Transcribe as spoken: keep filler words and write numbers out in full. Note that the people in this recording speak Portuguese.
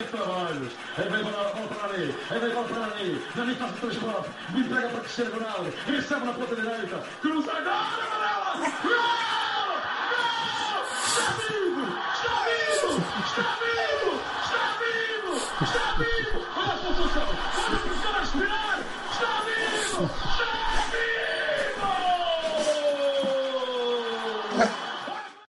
trabalhos. Aí vem a bola para ali. Aí vem a bola para ali. Nani faz o transporte. Me entrega para Cristiano Ronaldo. Recebe na ponta direita. Cruza agora, Varela. Gol! Gol! Está vivo! Está vivo! Está vivo! Está vivo! Está vivo! Olha a sua solução! Olha o que está a respirar! Está vivo!